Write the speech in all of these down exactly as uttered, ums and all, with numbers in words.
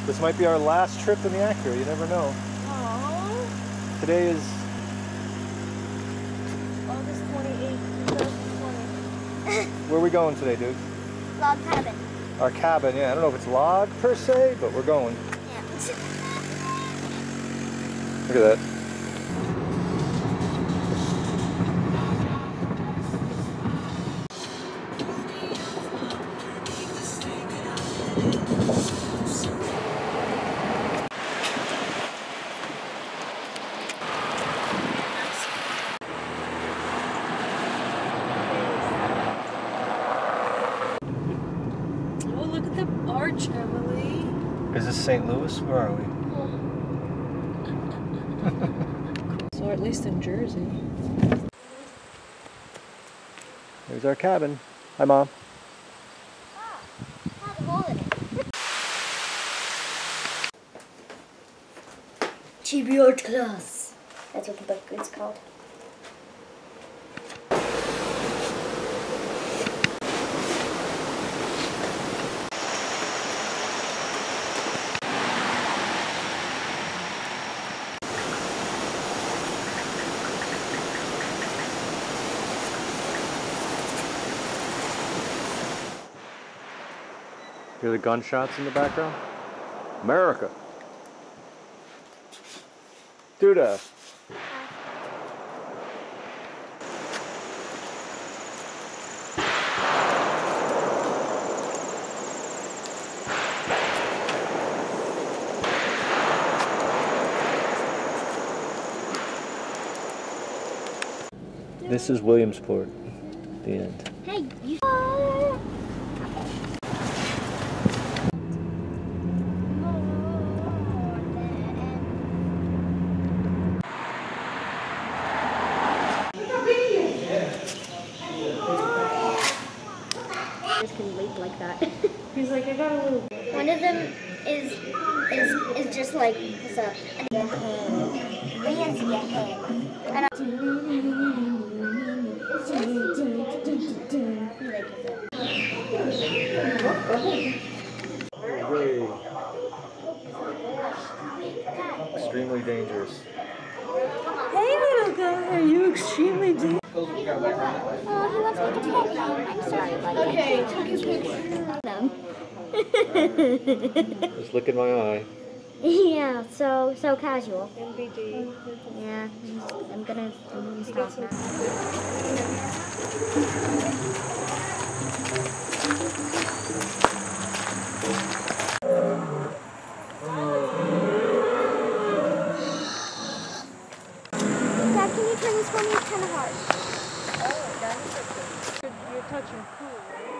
This might be our last trip in the Acura, you never know. Aww. Today is August twenty-eighth, twenty twenty. where are we going today, dude? Log cabin. Our cabin, yeah. I don't know if it's log per se, but we're going. Yeah. Look at that. Arch, Emily. Is this Saint Louis? Where are we? So at least in Jersey. There's our cabin. Hi, Mom. Ah, have a hole in it. Chibi Art Class. That's what the book is called. Hear the gunshots in the background? America! Duda! This is Williamsport. The end. Hey, you. Can leap like that. He's like, I got a little. One of them is is is just like, what's up? Your head. Raise your head. And I Really extremely dangerous. Hey little guy, are you extremely dangerous? Oh, he wants me to pet him. I'm sorry, buddy. Okay, take his picture. Just look in my eye. Yeah, so so casual. M B D. Yeah, I'm gonna, I'm gonna stop now. Dad, can you turn this for me? It's kind of hard. Oh, that's good. You're touching cool.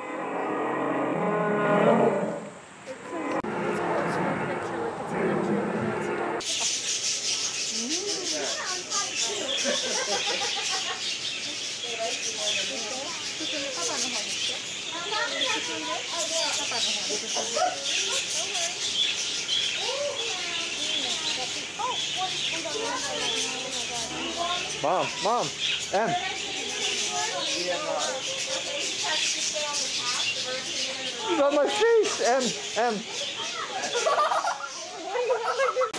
Mom, Mom, Em. It's on my face, Em, Em.